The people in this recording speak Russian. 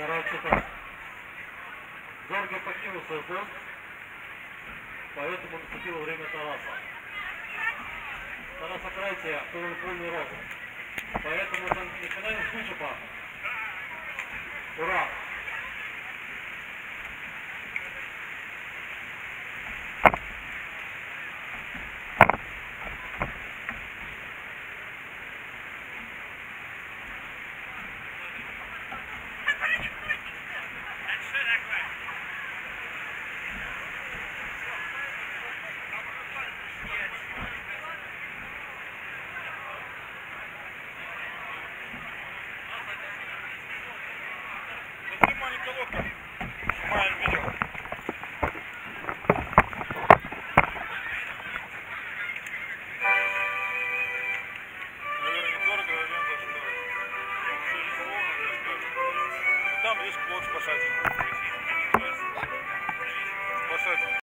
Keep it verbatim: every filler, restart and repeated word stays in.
Короче так. Горky покинул свой пост, поэтому наступило время Тараса. Тараса Крайтия полный полный рост. Поэтому там начинаем с вычепа. Ура! Маленькая лодка. Снимаем видео. Наверное, недорого, наверное, за что. Все не сложно, так скажем. Там есть плод спасательный. Спасательный.